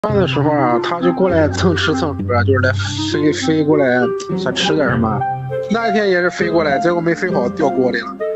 饭的时候啊，他就过来蹭吃蹭喝，就是来飞过来想吃点什么。那天也是飞过来，结果没飞好掉锅里了。